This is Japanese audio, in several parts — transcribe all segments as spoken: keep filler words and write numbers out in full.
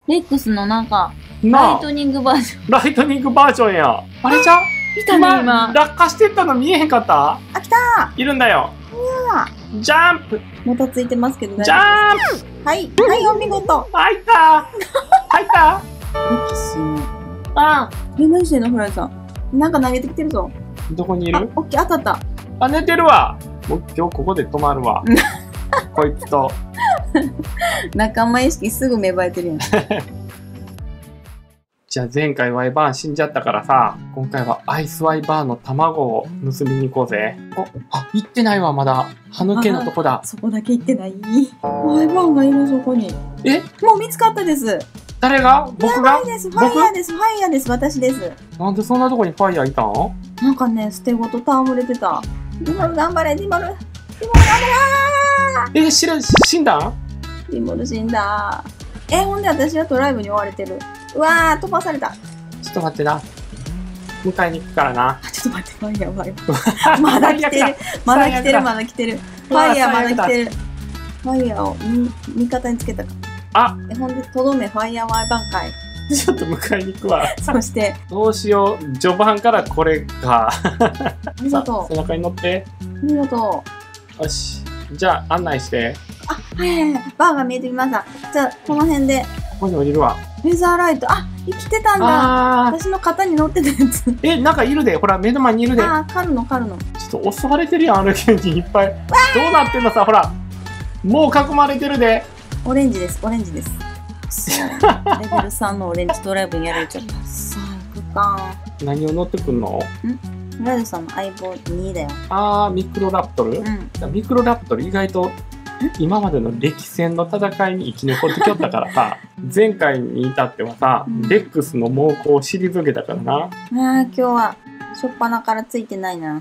レックスのなんか、 なあライトニングバージョン。 ライトニングバージョンや。あれじゃ見たね、今。 落下してったの見えへんかった？ あ、来たいるんだよ。ジャンプー。もたついてますけど、 ジャンプはい、はい、お見事。 入った入った歴史の。 あえ、何してんの、フライさん。なんか投げてきてるぞ。 どこにいあ、 る？ オッケー、当たった。 あ、寝てるわ。もう今日ここで止まるわ。こいつと。 仲間意識すぐ芽生えてるやん。 じゃあ前回ワイバーン死んじゃったからさ、今回はアイスワイバーンの卵を盗みに行こうぜ。お、あ、行ってないわ、まだ。歯抜けのとこだ。 そこだけ行ってない。ワイバーンがいる、そこに。 え？ もう見つかったです。 誰が？僕が？ やばいです。ファイヤーです。ファイヤーです。私です。 なんでそんなとこにファイヤーいたん？ なんかね、捨てごと戯れてた。ディモル頑張れ、ディモル。ディモル頑張れ。 え、知ら、死んだん？ ディモル死んだ。え、ほんで私はトライブに追われてる。うわー、飛ばされた。 ちょっと待ってな。迎えに行くからな。 あ、ちょっと待って、ファイヤー、ファイヤー。まだ来てる。まだ来てる、まだ来てる。ファイヤーまだ来てる。ファイヤーを味方につけたか。 あ、 え、ほんで、とどめ、ファイヤーワイバン会。 ちょっと迎えに行くわ。 そして、 どうしよう。序盤からこれか。 見事。 背中に乗って。 見事。 よし。じゃあ案内して。 あ、はいはいはい。バーが見えてきました。じゃあ、この辺で。 ここに降りるわ。 フェザーライト。あ、生きてたんだ。 あ私の肩に乗ってたやつ。 え、なんかいるで。ほら、目の前にいるで。 あー、狩るの狩るの。 ちょっと襲われてるやん、あの県にいっぱい。どうなってんのさ、ほら。もう囲まれてるで。 オレンジです、オレンジです。レベルさんのオレンジドライブにやられちゃった。さあ、行くか。 何を乗ってくんの？ んライドさんの相棒にだよ。 あー、ミクロラプトル、 うん、 ミクロラプトル意外と今までの歴戦の戦いに生き残ってきよったからさ、前回に至ってはさ、 うん、 レックスの猛攻を退けたからな。 あー、今日はしょっぱなからついてないな。うわ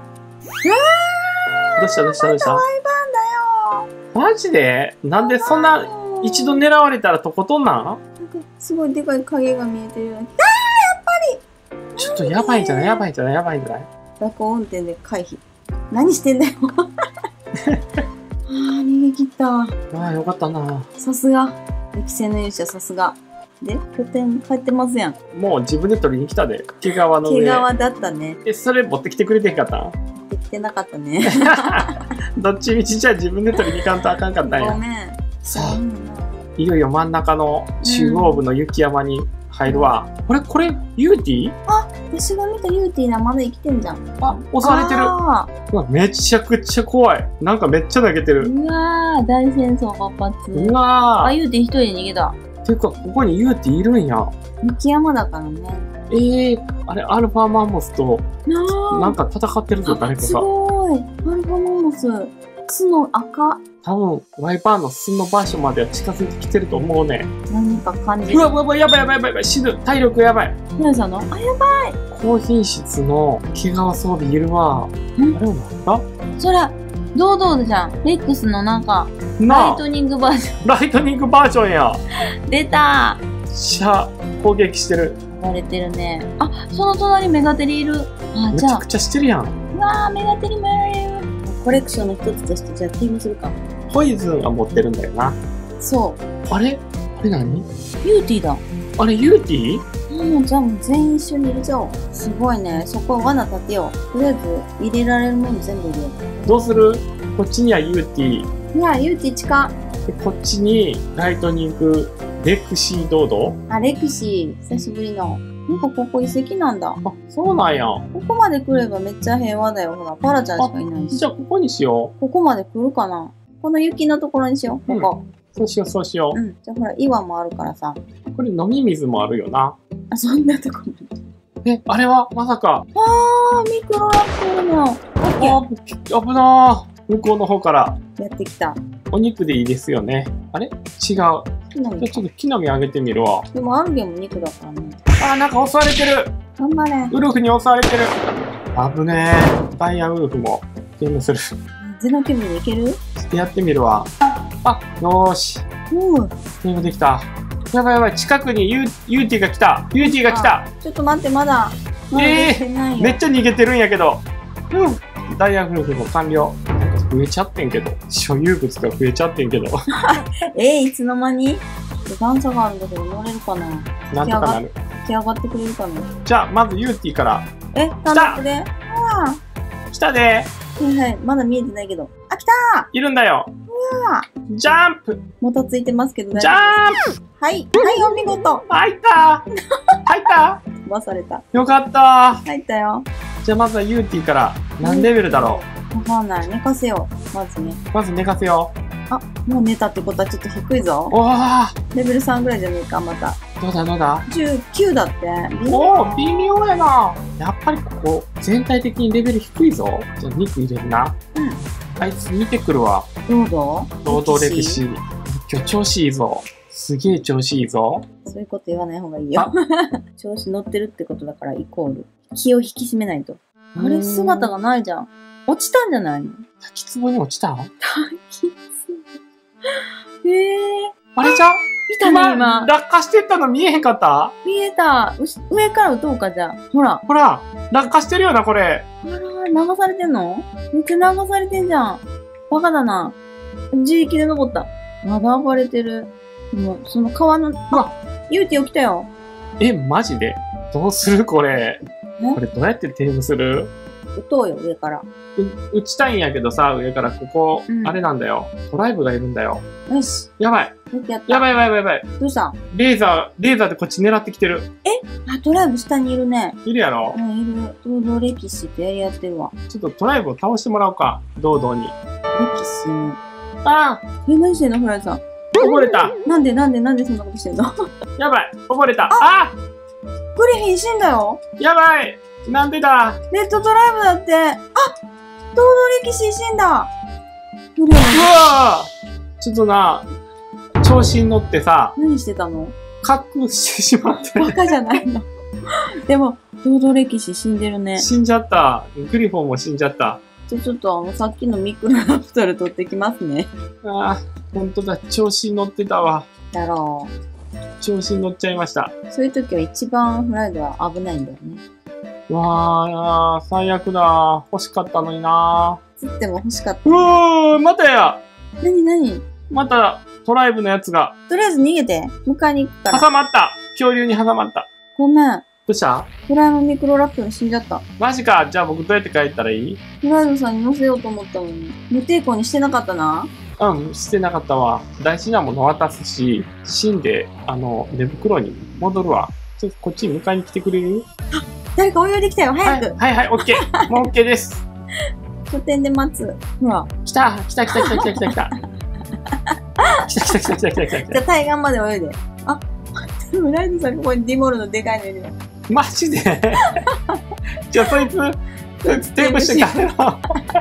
どうしたどうしたどうした？ ワイバーンだよ。 マジで？なんでそんな一度狙われたらとことんなん？ なんかすごいでかい影が見えてる。あー、やっぱりちょっとやばいんじゃない？やばいんじゃない？やばいんじゃない？ 蛇行運転で回避。何してんだよ。あー、逃げ切った。 ああ、よかったな。 さすが。歴戦の勇者、さすが。で、拠点帰ってますやん。 もう自分で取りに来たで。毛皮の上。 毛皮だったね。 え、それ持ってきてくれてへんかったん？ 持ってきてなかったね。 どっちみちじゃあ自分で取りに行かんとあかんかったんや。 ごめん。 さあ、いよいよ真ん中の中央部の雪山に入るわ。これ、これ、ユーティー？ あ、私が見たユーティーな、まだ生きてんじゃん。 あ、襲われてる。うわ、めちゃくちゃ怖い。なんかめっちゃ投げてる。 うわー、大戦争活発。 うわー。 あ、ユーティー一人で逃げた。 ていうか、ここにユーティーいるんや。 雪山だからね。 ええー、あれ、アルファマンモスと、 ななんか戦ってるぞ、誰かすが。 ごい。アルファマンモス。巣の赤。 多分、ワイパーの巣の場所までは近づいてきてると思うね。 何か感じる。 うわ、うわ、うわ、やばいやばいやばいやばい、死ぬ。体力やばい。 何さんの？あ、やばい。 高品質の毛皮装備いるわ。あれはなんだ？ それ、堂々じゃん。レックスのなんか、ライトニングバージョン。ライトニングバージョンや。 出た。 しゃ、攻撃してる。 割れてるね。あ、その隣メガテリいる。あ、じゃあ。 めちゃくちゃしてるやん。 うわー、メガテリもやられる。コレクションの一つとして、じゃあティームするか。 ポイズンが持ってるんだよな。 そう。 あれあれ何？ ユーティーだ。 あれユーティー？ もうじゃあもう全員一緒に入れちゃおう。すごいね。そこは罠立てよう。とりあえず入れられるもの全部入れよう。 どうする？こっちにはユーティー。 いや、ユーティー近。 で、こっちにライトニング、レクシードード。 あ、レクシー。久しぶりの。なんかここ遺跡なんだ。 あ、そうなんや。 ここまで来ればめっちゃ平和だよ。ほら、パラちゃんしかいないし。 じゃあここにしよう。ここまで来るかな？この雪のところにしよう。ここ。 うん、そうしよう、そうしよう。 うん。じゃあほら、岩もあるからさ。 これ飲み水もあるよな。 あ、そんなとこに。え、あれはまさか。 あー、ミクロラプトルの。 あ、危なー。向こうの方から。 やってきた。 お肉でいいですよね。あれ違う。じゃあちょっと木の実あげてみるわ。 でもアルゲンも肉だからね。 あー、なんか襲われてる。 頑張れ。 ウルフに襲われてる。危ねえ。ダイヤウルフもゲームする。 ゼノ気分でいける？ やってみるわ。あ、よーし。 うん。 ゲームできた。やばいやばい。近くにユー、ユーティが来た。ユーティが来た。 ちょっと待って、まだ。まだええー、めっちゃ逃げてるんやけど。うん。ダイヤウルフも完了。増えちゃってんけど。所有物が増えちゃってんけど。 えー、いつの間に？ と段差があるんだけど乗れるかな。 なんとかなる。 起き上がってくれるかな。 じゃあ、まずユーティーから。 え、単独で。あ来たで。 はいはい。まだ見えてないけど。あ、来たいるんだよ。 ー。うわー。 ジャンプ。 もたついてますけど大ジャ丈夫です。 ンプ。 はい。はい、お見事。 入った入った飛ばされた。 よかった入ったよ。 じゃあまずはユーティーから何レベルだろうわかんない。寝かせよう。まずね。 う。まず寝かせよう。 あ、もう寝たってことはちょっと低いぞ。 おーレベルさんぐらいじゃねえか、また。 どうだどうだじゅうきゅうだって。 おー微妙やな。やっぱりここ全体的にレベル低いぞ。じゃあ肉入れるな。 うん。 あいつ見てくるわ。 どうぞ。 労働歴史。今日調子いいぞ。すげえ調子いいぞ。 そういうこと言わない方がいいよ。調子乗ってるってことだからイコール。気を引き締めないと。あれ姿がないじゃん。落ちたんじゃないの？ 滝壺に落ちた？ 滝壺。へえ。 あれじゃ？ 見たね、今。 落下してったの見えへんかった？ 見えた。上から撃とうか、じゃあ。ほら。 ほら、落下してるよな、これ。 あら、流されてんの？めっちゃ流されてんじゃん。バカだな。自力で登った。まだ暴れてる。もう、その川の、あ、ユーティ起きたよ。 え、マジで？どうするこれ。これどうやってテームする？ 撃とうよ、上から。 う、撃ちたいんやけどさ、上からここ、 うん、 あれなんだよ。トライブがいるんだよ。 よし。 やばい。 やったやばいやばいやばいやばい。 どうした？ レーザー、レーザーでこっち狙ってきてる。 え？あ、トライブ下にいるね。 いるやろ？ うん、いる。労働歴史ってやりやってるわ。 ちょっとトライブを倒してもらおうか。堂々に。 歴史の。 ああ！ え、何してんのフライさん。 溺れた。 なんでなんでなんでそんなことしてんの？ やばい。溺れた。ああグリフィン死んだよ。 やばい。なんでだ。 レッドトライブだって。あ、労働歴史死んだ。ううわぁちょっとな、調子に乗ってさ、 何してたの？ 隠してしまって。 バカじゃないの。でも、労働歴史死んでるね。 死んじゃった。グリフォンも死んじゃった。 じゃ、ちょっとあの、さっきのミクロラプトル取ってきますね。 ああ、ほんとだ。調子に乗ってたわ。 だろう。調子に乗っちゃいました。 そういう時は一番フライドは危ないんだよね。 わあ、最悪だ。欲しかったのにな。 釣っても欲しかった。 うー、またや。 なになに？ また、トライブのやつが。 とりあえず逃げて。迎えに行くから。 挟まった。恐竜に挟まった。 ごめん。 どうした？ フライのミクロラプトル死んじゃった。 マジか。じゃあ僕どうやって帰ったらいい？ フライドさんに乗せようと思ったのに。無抵抗にしてなかったな。 うん、してなかったわ。大事なもの渡すし、死んで、あの、寝袋に戻るわ。ちょっとこっちに迎えに来てくれる？ あ、誰か泳いできたよ。早く。 はい、はい、はい、オッケー。もうオッケーです。 拠点で待つ。ほら。 来た来た来た来た来た来た来た。来た来た来た来た来た来た来た。 じゃあ対岸まで泳いで。あ、フライドさんここにディモルのでかいのいるよ。 マジでじゃあそいつ、そいつテープして帰ろ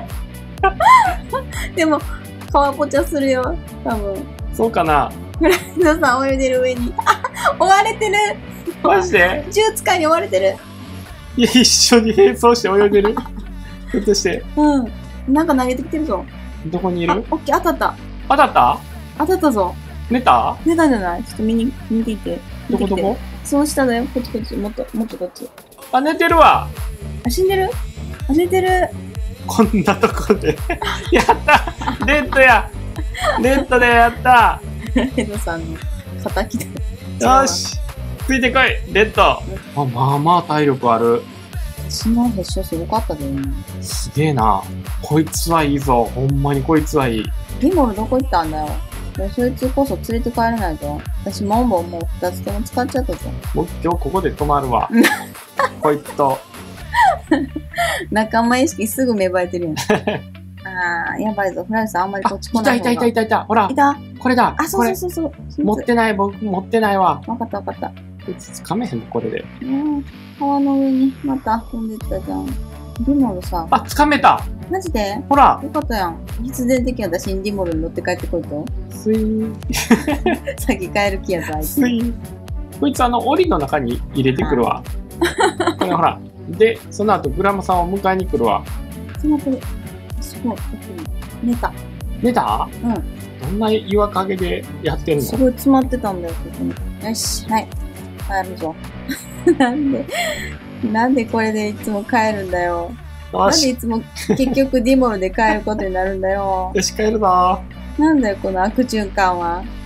う。でも、川ぽちゃするよ。多分。 そうかな。 フライドさん泳いでる上に。あ、追われてる。 マジで銃使いに追われてる。 いや、一緒に並走して泳いでる。ひょっとして。 うん。なんか投げてきてるぞ。 どこにいる？ あ、オッケー、当たった。 当たった？ 当たったぞ。 寝た？ 寝たんじゃない？ちょっと見に、見ていて。 どこどこ？ その下だよ。こっちこっち。もっと、もっとこっち。 あ、寝てるわ。 あ、死んでる？あ、寝てる。 こんなとこで。やったレッドやレッドでやったレッドさんの敵だ。よしついてこいレッド。あ、まあまあ体力ある。 私のへっしょすごかったで、今。 すげえな。こいつはいいぞ。ほんまにこいつはいい。 リモルどこ行ったんだよ。そいつこそ連れて帰れないぞ。私モンボンもう二つとも使っちゃったぞ。 僕今日ここで泊まるわ。こいつと。 仲間意識すぐ芽生えてるやん。あー、やばいぞ。フライさんあんまりこっち来ない方が。 いたいたいたいたいた。ほら。 いたこれだ。 あ、そうそうそうそう。 持ってない、僕持ってないわ。 わかったわかった。 こいつ掴めへんの、これで。 うん。川の上にまた飛んでったじゃん。リモルさ。 あ、掴めた。 マジで？ ほら。 よかったやん。必然的に私にリモルに乗って帰ってこいと。 スイー。 先帰る気やぞ、あいつ。 スイー。こいつあの、檻の中に入れてくるわ。これほら。で、その後グラムさんを迎えに来るわ。 詰まってる。すごい。寝た。 寝た？ うん。 どんな岩陰でやってんの？ すごい詰まってたんだよ、ここに。よし、はい。帰るぞ。なんで、なんでこれでいつも帰るんだよ。なんでいつも結局ディモルで帰ることになるんだよ。 よし、帰るぞ。 なんだよ、この悪循環は。